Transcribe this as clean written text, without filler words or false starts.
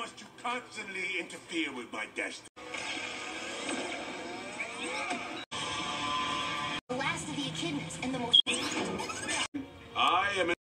must you constantly interfere with my destiny? The last of the echidnas and the most... I am